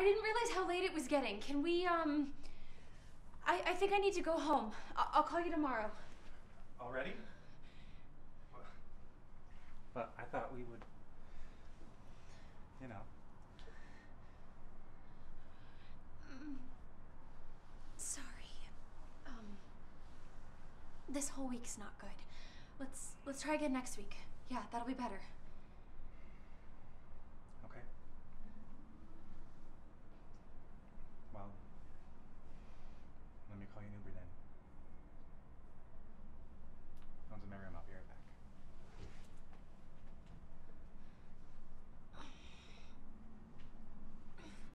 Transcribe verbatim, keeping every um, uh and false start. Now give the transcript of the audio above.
I didn't realize how late it was getting. Can we, um... I, I think I need to go home. I I'll call you tomorrow. Already? But I thought we would, you know. Mm, sorry. Um, this whole week's not good. Let's let's try again next week. Yeah, that'll be better. Okay. Well, let me call you an Uber then. Don't marry him up,